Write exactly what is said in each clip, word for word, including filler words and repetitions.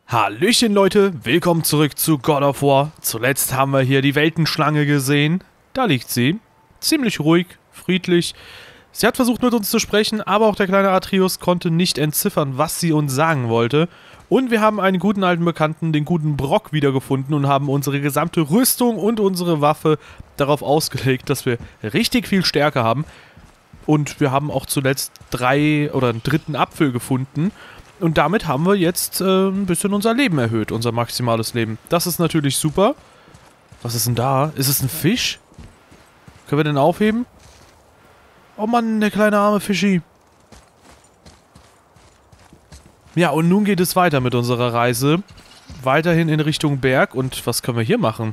Hallöchen Leute, willkommen zurück zu God of War. Zuletzt haben wir hier die Weltenschlange gesehen. Da liegt sie. Ziemlich ruhig, friedlich. Sie hat versucht mit uns zu sprechen, aber auch der kleine Atreus konnte nicht entziffern, was sie uns sagen wollte. Und wir haben einen guten alten Bekannten, den guten Brok, wiedergefunden und haben unsere gesamte Rüstung und unsere Waffe darauf ausgelegt, dass wir richtig viel Stärke haben. Und wir haben auch zuletzt drei oder einen dritten Apfel gefunden. Und damit haben wir jetzt äh, ein bisschen unser Leben erhöht, unser maximales Leben. Das ist natürlich super. Was ist denn da? Ist es ein Fisch? Können wir den aufheben? Oh Mann, der kleine arme Fischi. Ja, und nun geht es weiter mit unserer Reise. Weiterhin in Richtung Berg. Und was können wir hier machen?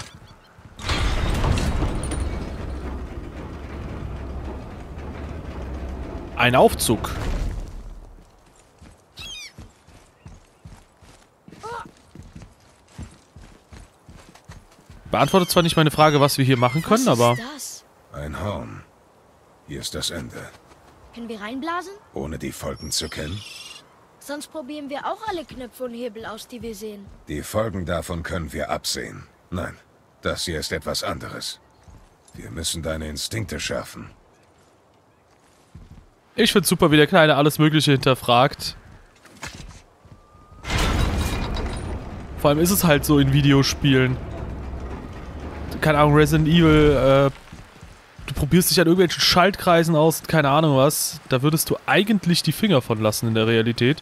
Ein Aufzug. Beantwortet zwar nicht meine Frage, was wir hier machen können, Was ist aber... das? Ein Horn. Hier ist das Ende. Können wir reinblasen? Ohne die Folgen zu kennen? Sonst probieren wir auch alle Knöpfe und Hebel aus, die wir sehen. Die Folgen davon können wir absehen. Nein, das hier ist etwas anderes. Wir müssen deine Instinkte schärfen. Ich find's super, wie der Kleine alles Mögliche hinterfragt. Vor allem ist es halt so in Videospielen. Keine Ahnung, Resident Evil, äh, du probierst dich an irgendwelchen Schaltkreisen aus, keine Ahnung was. Da würdest du eigentlich die Finger von lassen in der Realität.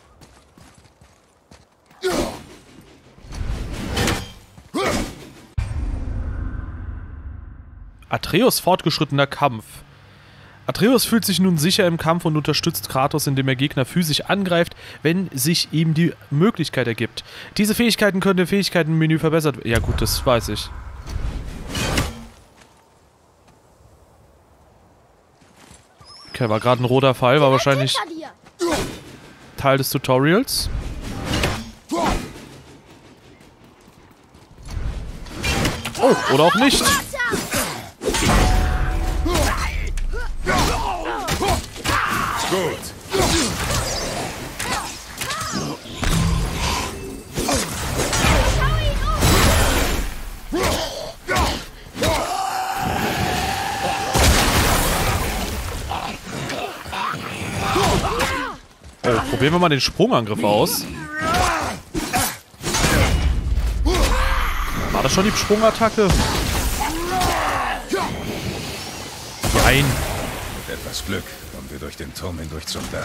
Atreus fortgeschrittener Kampf. Atreus fühlt sich nun sicher im Kampf und unterstützt Kratos, indem er Gegner physisch angreift, wenn sich ihm die Möglichkeit ergibt. Diese Fähigkeiten können im Fähigkeitenmenü verbessert werden. Ja gut, das weiß ich. Okay, war gerade ein roter Pfeil, war wahrscheinlich Teil des Tutorials. Oh, oder auch nicht. Gut. Oh, probieren wir mal den Sprungangriff aus. War das schon die Sprungattacke? Nein. Mit etwas Glück kommen wir durch den Turm hindurch zum Dach.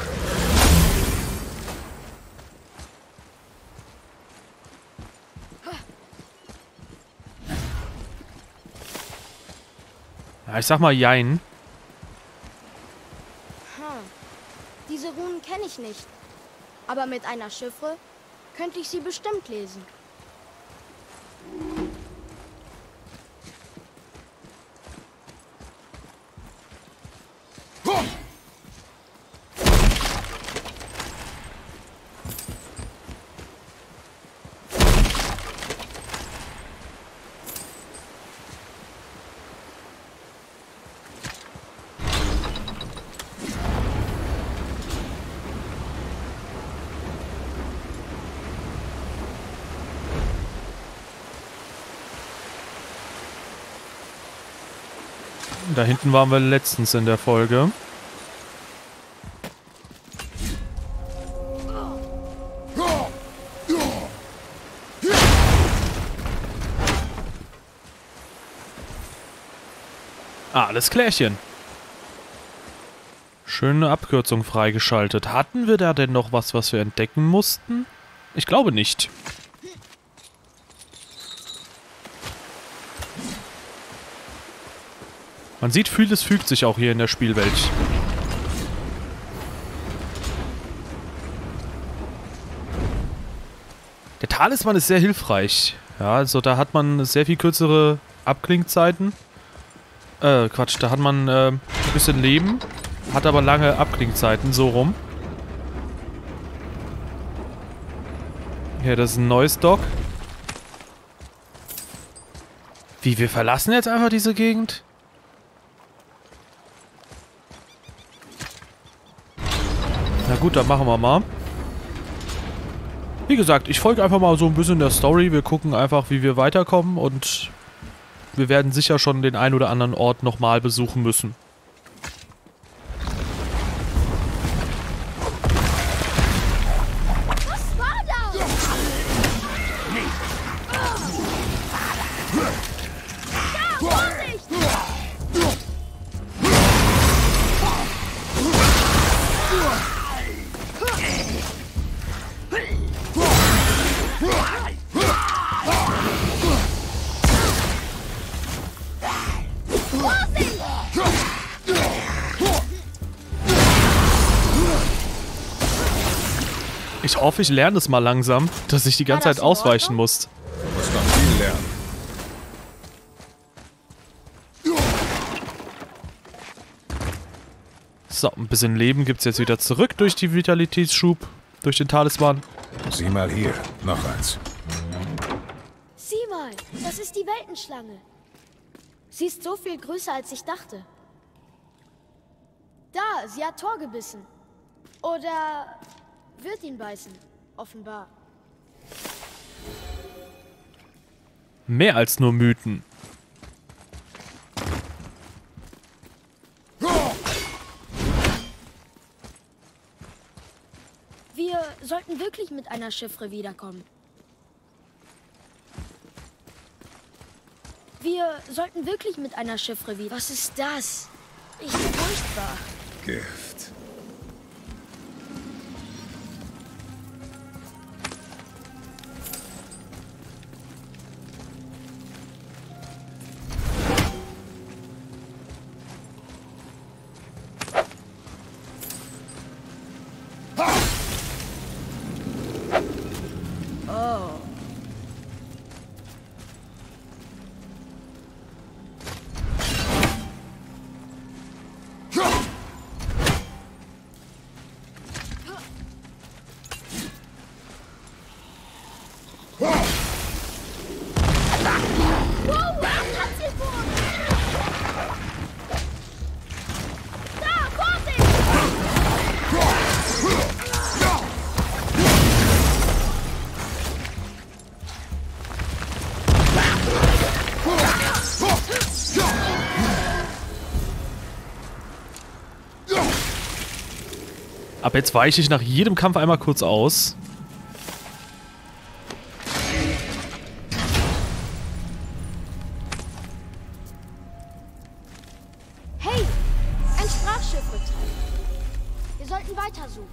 Ja, ich sag mal jein. Diese Runen kenne ich nicht. Aber mit einer Chiffre könnte ich sie bestimmt lesen. Da hinten waren wir letztens in der Folge. Ah, alles klärchen. Schöne Abkürzung freigeschaltet. Hatten wir da denn noch was, was wir entdecken mussten? Ich glaube nicht. Man sieht, vieles fügt sich auch hier in der Spielwelt. Der Talisman ist sehr hilfreich. Ja, also da hat man sehr viel kürzere Abklingzeiten. Äh, Quatsch, da hat man äh, ein bisschen Leben, hat aber lange Abklingzeiten, so rum. Hier, das ist ein neues Dock. Wie, wir verlassen jetzt einfach diese Gegend? Na gut, dann machen wir mal. Wie gesagt, ich folge einfach mal so ein bisschen der Story. Wir gucken einfach, wie wir weiterkommen und wir werden sicher schon den ein oder anderen Ort nochmal besuchen müssen. Was war das? Da, Vorsicht! Ich hoffe, ich lerne es mal langsam, dass ich die ganze War das Zeit in ausweichen Ordnung? muss. Du musst noch viel lernen. So, ein bisschen Leben gibt es jetzt wieder zurück durch die Vitalitätsschub, durch den Talisman. Sieh mal hier. Noch eins. Sieh mal, das ist die Weltenschlange. Sie ist so viel größer, als ich dachte. Da, sie hat Thor gebissen. Oder wird ihn beißen, offenbar. Mehr als nur Mythen. Wir sollten wirklich mit einer Chiffre wiederkommen. Wir sollten wirklich mit einer Chiffre wieder... Was ist das? Ich bin furchtbar. Gift. Ab jetzt weiche ich nach jedem Kampf einmal kurz aus. Hey, ein Sprachchiffre-Teil. Wir sollten weitersuchen.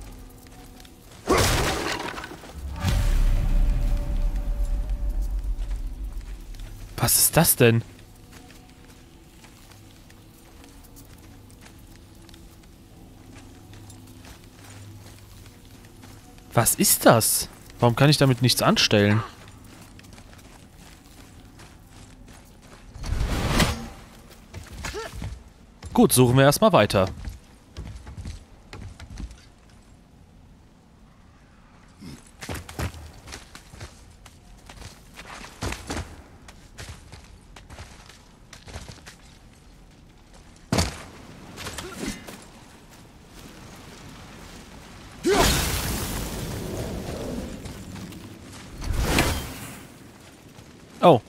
Was ist das denn? Was ist das? Warum kann ich damit nichts anstellen? Gut, suchen wir erstmal weiter. Oh.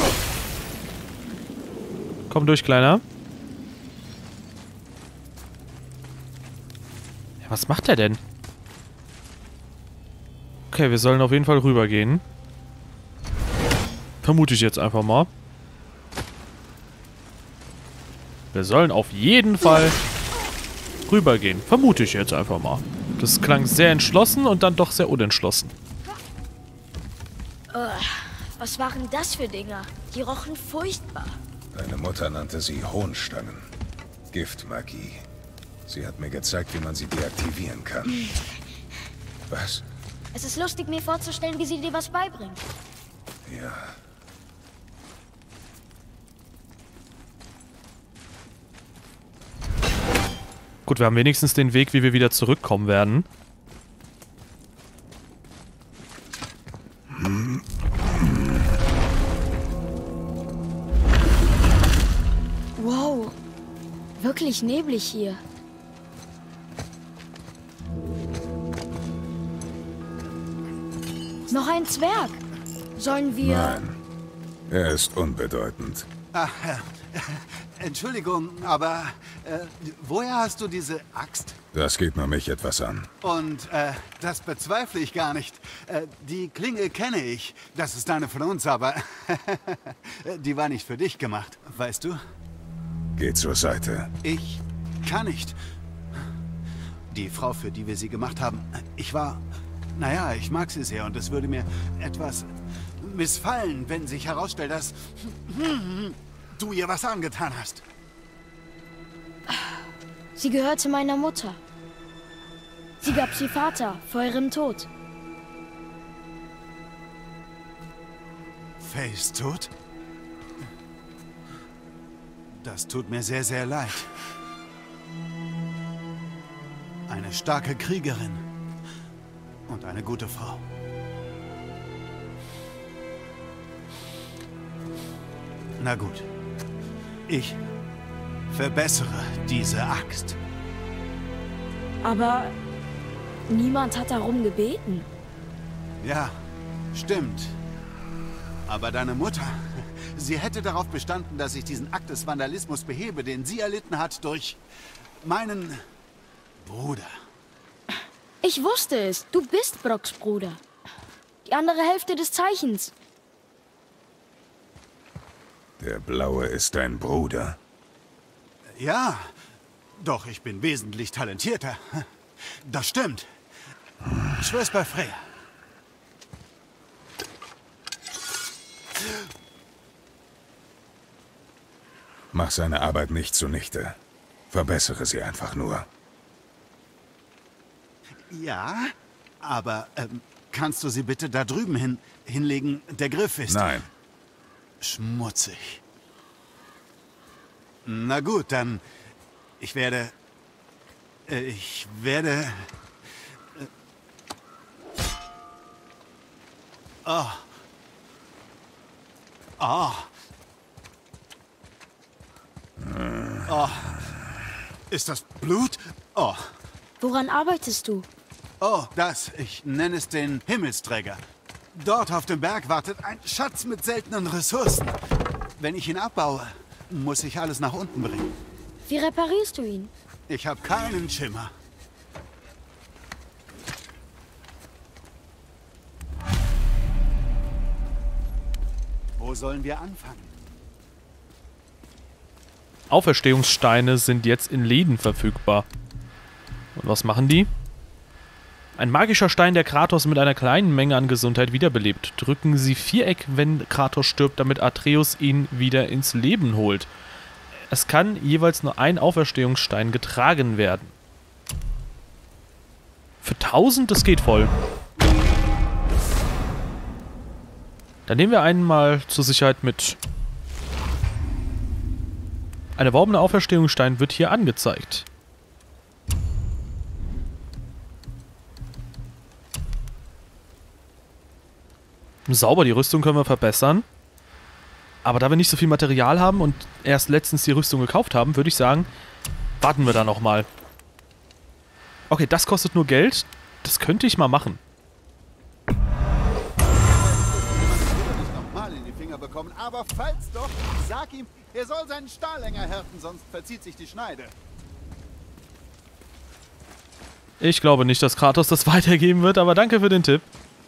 Komm durch, Kleiner. Ja, was macht er denn? Okay, wir sollen auf jeden Fall rübergehen. Vermute ich jetzt einfach mal. Wir sollen auf jeden Fall rübergehen. Vermute ich jetzt einfach mal. Das klang sehr entschlossen und dann doch sehr unentschlossen. Was waren das für Dinger? Die rochen furchtbar. Deine Mutter nannte sie Hohnstangen. Giftmagie. Sie hat mir gezeigt, wie man sie deaktivieren kann. Was? Es ist lustig, mir vorzustellen, wie sie dir was beibringt. Ja. Gut, wir haben wenigstens den Weg, wie wir wieder zurückkommen werden. Wow, wirklich neblig hier. ein Zwerg. Sollen wir... Nein, er ist unbedeutend. Ach, äh, Entschuldigung, aber äh, woher hast du diese Axt? Das geht nur mich etwas an. Und äh, das bezweifle ich gar nicht. Äh, die Klinge kenne ich. Das ist eine von uns, aber die war nicht für dich gemacht, weißt du? Geh zur Seite. Ich kann nicht. Die Frau, für die wir sie gemacht haben, ich war... Naja, ich mag sie sehr und es würde mir etwas missfallen, wenn sich herausstellt, dass du ihr was angetan hast. Sie gehörte meiner Mutter. Sie gab sie Vater vor ihrem Tod. Faye ist tot? Das tut mir sehr, sehr leid. Eine starke Kriegerin. Und eine gute Frau. Na gut. Ich verbessere diese Axt. Aber niemand hat darum gebeten. Ja, stimmt. Aber deine Mutter, sie hätte darauf bestanden, dass ich diesen Akt des Vandalismus behebe, den sie erlitten hat durch meinen Bruder. Ich wusste es. Du bist Brocks Bruder. Die andere Hälfte des Zeichens. Der Blaue ist dein Bruder. Ja, doch ich bin wesentlich talentierter. Das stimmt. Schwör's bei Freya. Mach seine Arbeit nicht zunichte. Verbessere sie einfach nur. Ja, aber ähm, kannst du sie bitte da drüben hin, hinlegen? Der Griff ist... Nein. Schmutzig. Na gut, dann... Ich werde... Äh, ich werde... Äh, oh. Oh. Oh. Ist das Blut? Oh. Woran arbeitest du? Oh, das. Ich nenne es den Himmelsträger. Dort auf dem Berg wartet ein Schatz mit seltenen Ressourcen. Wenn ich ihn abbaue, muss ich alles nach unten bringen. Wie reparierst du ihn? Ich habe keinen Schimmer. Wo sollen wir anfangen? Auferstehungssteine sind jetzt in Läden verfügbar. Und was machen die? Ein magischer Stein, der Kratos mit einer kleinen Menge an Gesundheit wiederbelebt. Drücken Sie Viereck, wenn Kratos stirbt, damit Atreus ihn wieder ins Leben holt. Es kann jeweils nur ein Auferstehungsstein getragen werden. Für tausend, das geht voll. Dann nehmen wir einen mal zur Sicherheit mit. Ein erworbener Auferstehungsstein wird hier angezeigt. Sauber, die Rüstung können wir verbessern. Aber da wir nicht so viel Material haben und erst letztens die Rüstung gekauft haben, würde ich sagen, warten wir da nochmal. Okay, das kostet nur Geld. Das könnte ich mal machen. Nochmal in die Finger bekommen, aber falls doch, sag ihm, er soll seinen Stahl länger härten, sonst verzieht sich die Schneide. Ich glaube nicht, dass Kratos das weitergeben wird, aber danke für den Tipp.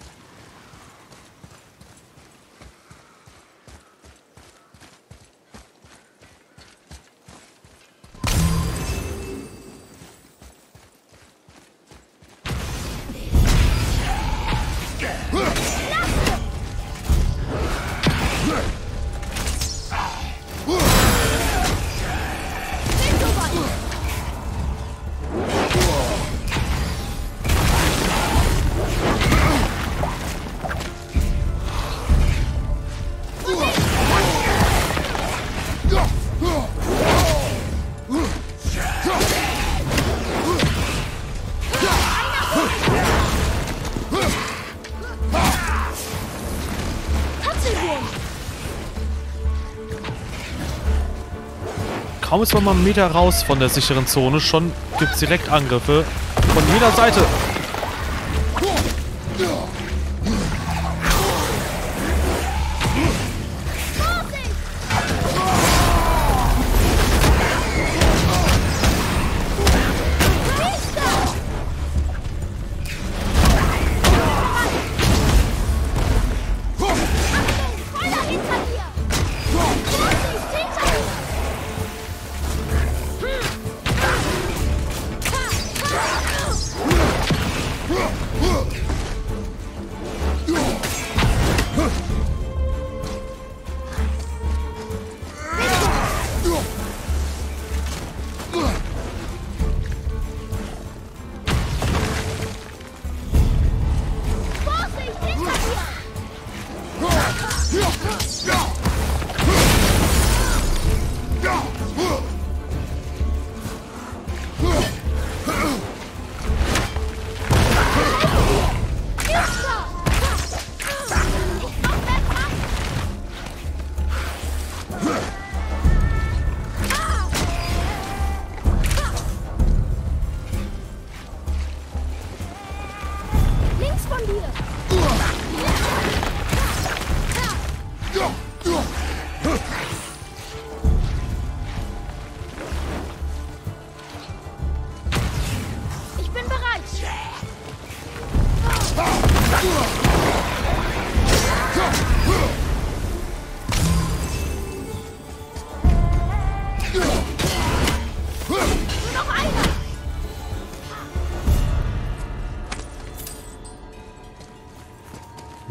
Kaum ist man mal einen Meter raus von der sicheren Zone, schon gibt es direkt Angriffe von jeder Seite.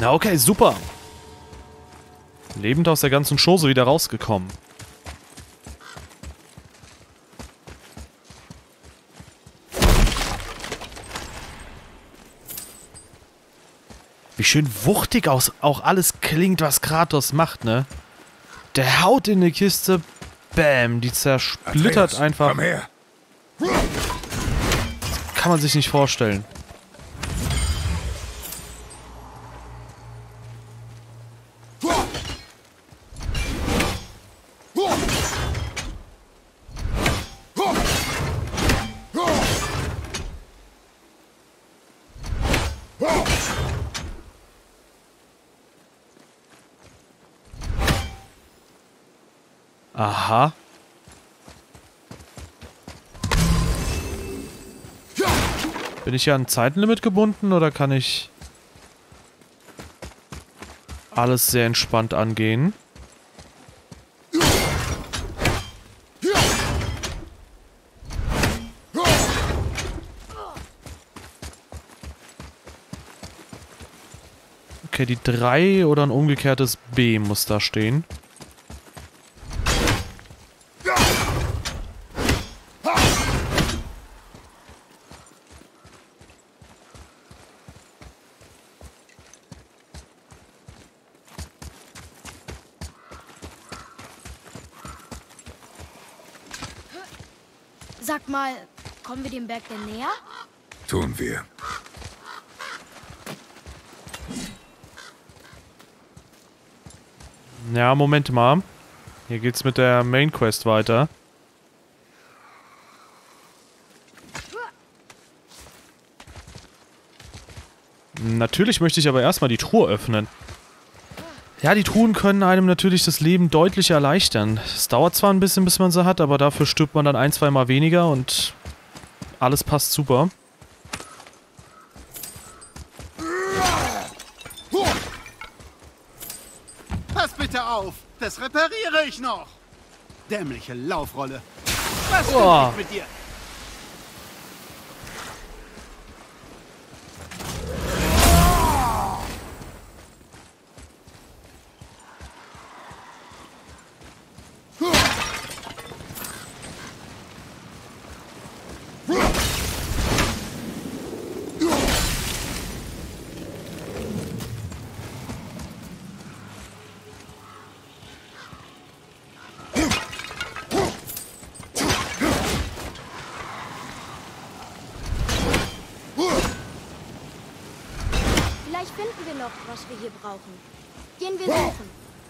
Na okay, super. Lebend aus der ganzen Chose wieder rausgekommen. Wie schön wuchtig aus auch alles klingt, was Kratos macht, ne? Der haut in eine Kiste, bam, die zersplittert Atreus, einfach. Komm her. Kann man sich nicht vorstellen. Aha. Bin ich ja an ein Zeitlimit gebunden oder kann ich alles sehr entspannt angehen? Okay, die drei oder ein umgekehrtes B muss da stehen. Sag mal, kommen wir dem Berg denn näher? Tun wir. Ja, Moment mal. Hier geht's mit der Main Quest weiter. Natürlich möchte ich aber erstmal die Truhe öffnen. Ja, die Truhen können einem natürlich das Leben deutlich erleichtern. Es dauert zwar ein bisschen, bis man sie hat, aber dafür stirbt man dann ein, zwei Mal weniger und alles passt super. Pass bitte auf! Das repariere ich noch! Dämliche Laufrolle! Was stimmt Oh. nicht mit dir? Vielleicht finden wir noch, was wir hier brauchen. Gehen wir suchen.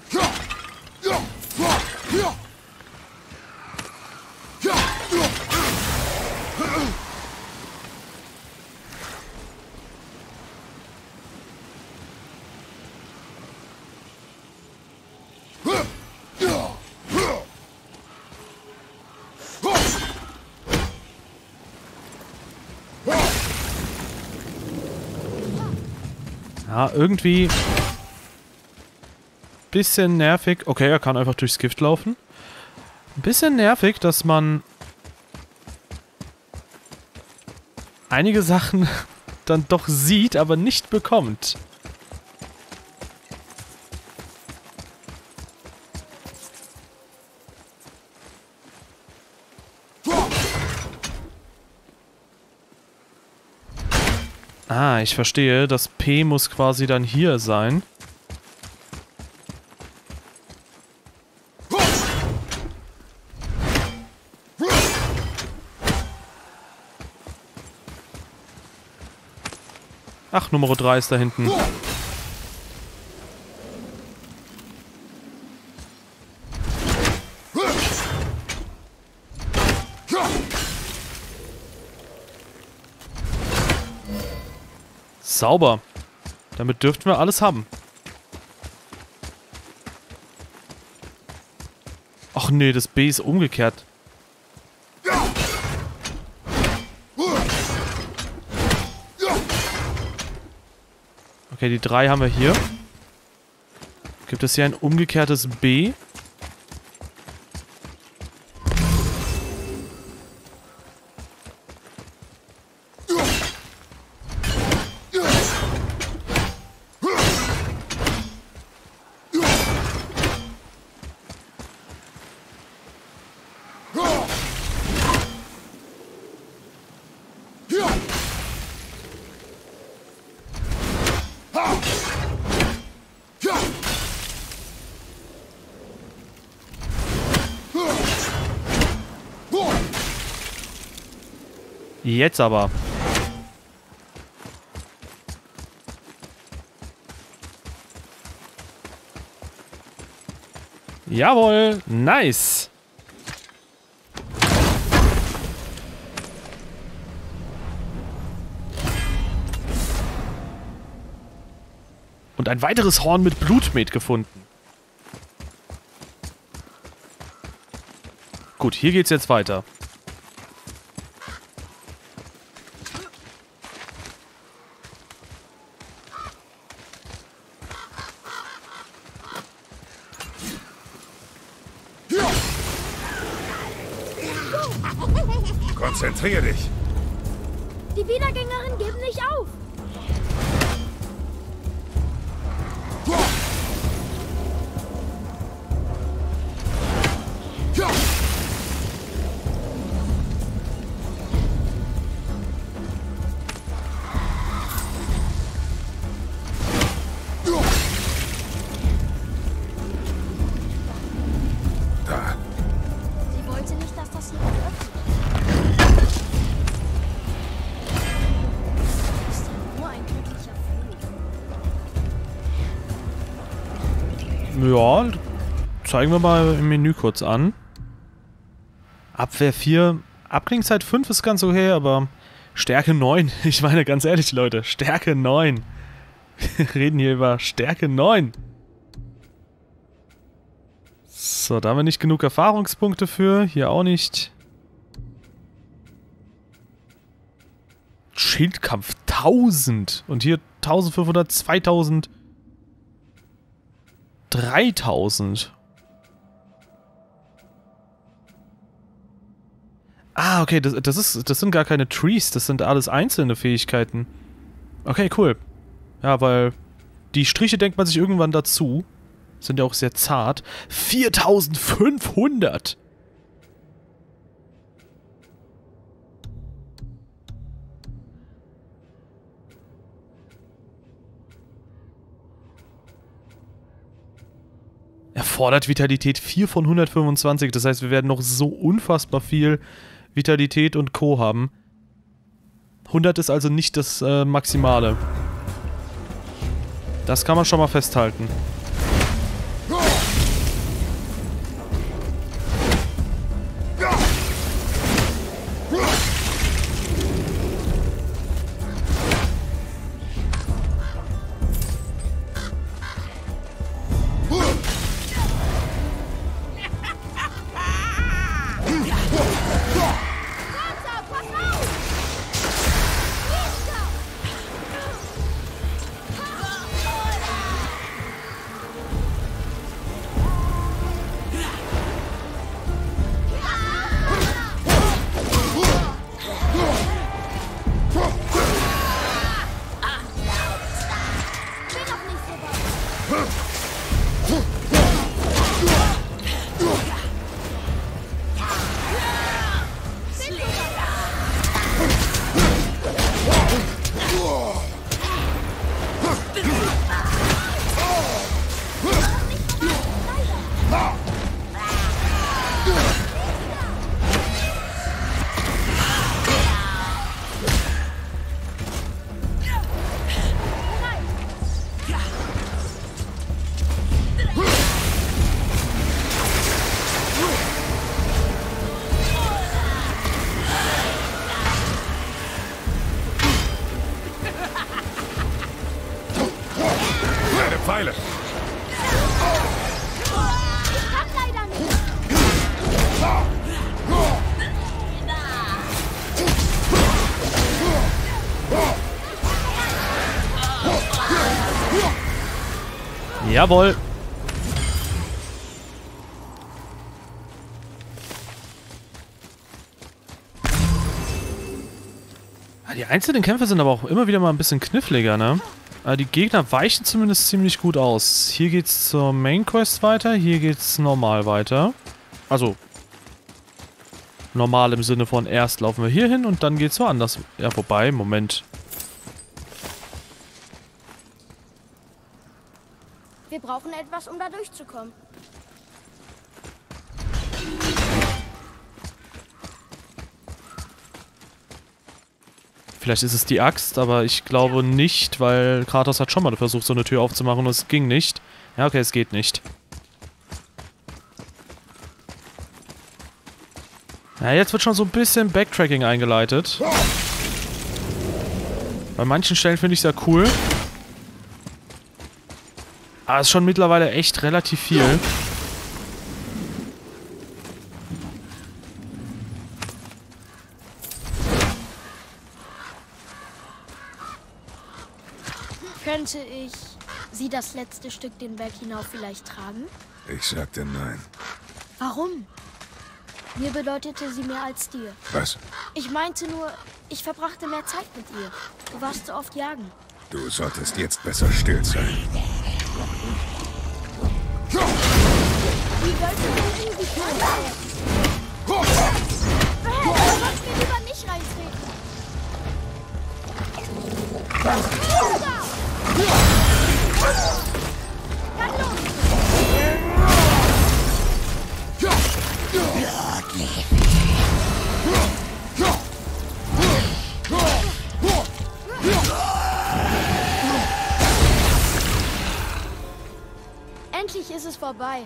Ja, irgendwie... Bisschen nervig. Okay, er kann einfach durchs Gift laufen. Ein bisschen nervig, dass man... einige Sachen dann doch sieht, aber nicht bekommt. Ah, ich verstehe. Das P muss quasi dann hier sein. Ach, Nummer drei ist da hinten. Sauber. Damit dürften wir alles haben. Ach nee, das B ist umgekehrt. Okay, die drei haben wir hier. Gibt es hier ein umgekehrtes B? Jetzt aber. Jawohl, nice. Und ein weiteres Horn mit Blutmet gefunden. Gut, hier geht's jetzt weiter. Konzentrier dich. Die Wiedergängerin geben nicht auf. Da. Sie wollte nicht, dass das jemand öffnet. Das ist ja nur ein glücklicher Fluch. Ja, zeigen wir mal im Menü kurz an. Abwehr vier, Abklingzeit fünf ist ganz okay, aber Stärke neun. Ich meine, ganz ehrlich, Leute, Stärke neun. Wir reden hier über Stärke neun. So, da haben wir nicht genug Erfahrungspunkte für. Hier auch nicht. Schildkampf tausend. Und hier eintausendfünfhundert, zweitausend, dreitausend. Ah, okay, das, das, ist, das sind gar keine Trees. Das sind alles einzelne Fähigkeiten. Okay, cool. Ja, weil die Striche denkt man sich irgendwann dazu. Sind ja auch sehr zart. viertausendfünfhundert! Erfordert Vitalität vier von hundertfünfundzwanzig. Das heißt, wir werden noch so unfassbar viel Vitalität und Co. haben. hundert ist also nicht das äh, Maximale. Das kann man schon mal festhalten. Pfeile. Ich kann leider nicht. Jawohl. Die einzelnen Kämpfe sind aber auch immer wieder mal ein bisschen kniffliger, ne? Die Gegner weichen zumindest ziemlich gut aus. Hier geht's zur Main Quest weiter, hier geht's normal weiter. Also, normal im Sinne von erst laufen wir hier hin und dann geht's woanders. Ja, vorbei, Moment. Wir brauchen etwas, um da durchzukommen. Vielleicht ist es die Axt, aber ich glaube nicht, weil Kratos hat schon mal versucht, so eine Tür aufzumachen und es ging nicht. Ja, okay, es geht nicht. Ja, jetzt wird schon so ein bisschen Backtracking eingeleitet. Bei manchen Stellen finde ich es ja cool. Aber es ist schon mittlerweile echt relativ viel. Könnte ich Sie das letzte Stück den Berg hinauf vielleicht tragen? Ich sagte nein. Warum? Mir bedeutete sie mehr als dir. Was? Ich meinte nur, ich verbrachte mehr Zeit mit ihr. Du warst so oft jagen. Du solltest jetzt besser still sein. Wie sollst du denn irgendwie tun? Hey, du sollst mir lieber nicht reintreten. Dann los! Endlich ist es vorbei.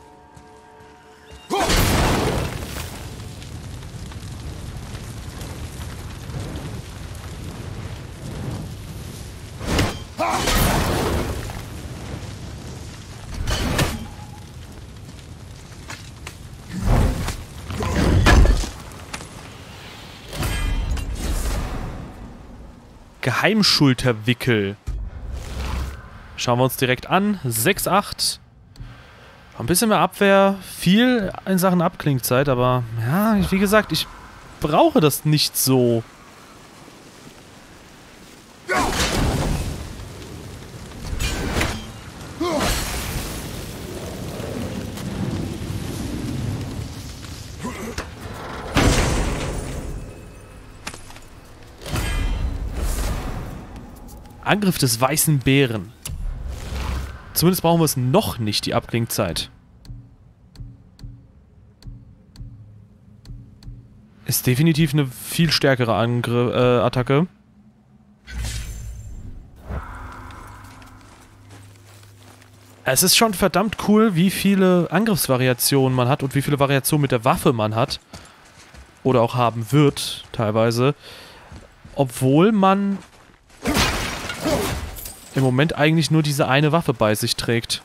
Geheimschulterwickel. Schauen wir uns direkt an. sechs acht. Ein bisschen mehr Abwehr. Viel in Sachen Abklingzeit, aber ja, wie gesagt, ich brauche das nicht so. Angriff des weißen Bären. Zumindest brauchen wir es noch nicht, die Abklingzeit. Ist definitiv eine viel stärkere Angriff, äh, Attacke. Es ist schon verdammt cool, wie viele Angriffsvariationen man hat und wie viele Variationen mit der Waffe man hat. Oder auch haben wird, teilweise. Obwohl man im Moment eigentlich nur diese eine Waffe bei sich trägt.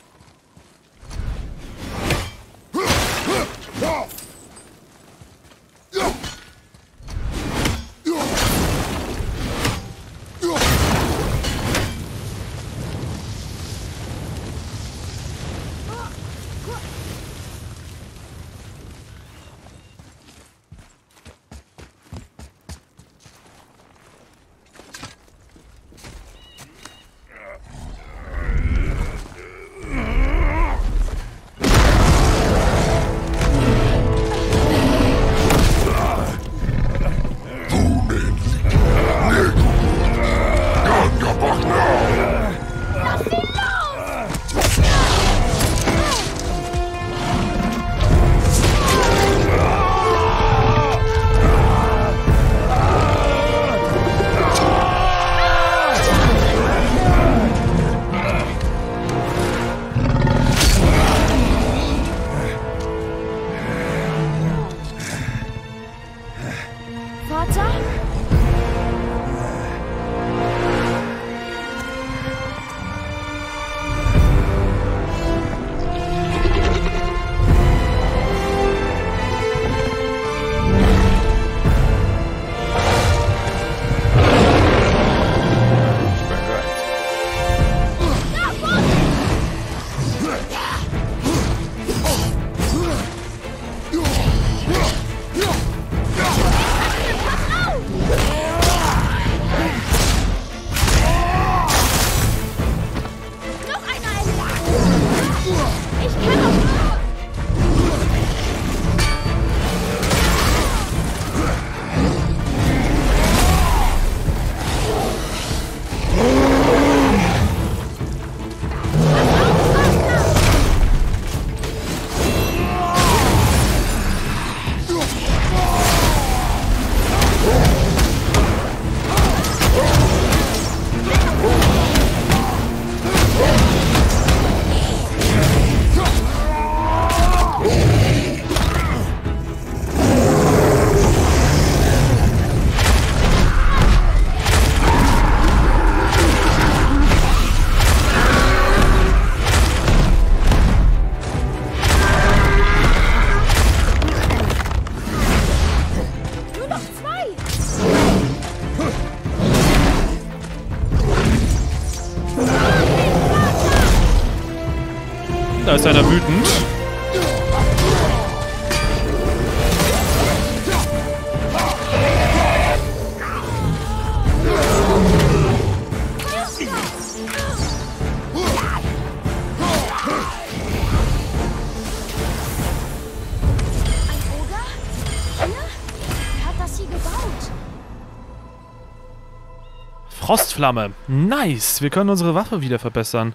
Da ist einer wütend. Frostflamme. Nice. Wir können unsere Waffe wieder verbessern.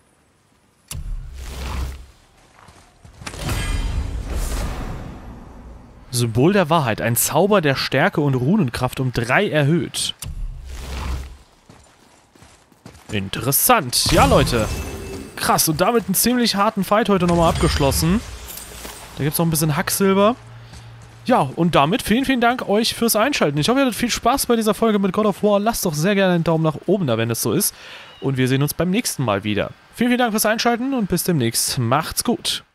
Symbol der Wahrheit. Ein Zauber der Stärke und Runenkraft um drei erhöht. Interessant. Ja, Leute. Krass. Und damit einen ziemlich harten Fight heute nochmal abgeschlossen. Da gibt es noch ein bisschen Hacksilber. Ja, und damit vielen, vielen Dank euch fürs Einschalten. Ich hoffe, ihr hattet viel Spaß bei dieser Folge mit God of War. Lasst doch sehr gerne einen Daumen nach oben da, wenn es so ist. Und wir sehen uns beim nächsten Mal wieder. Vielen, vielen Dank fürs Einschalten und bis demnächst. Macht's gut.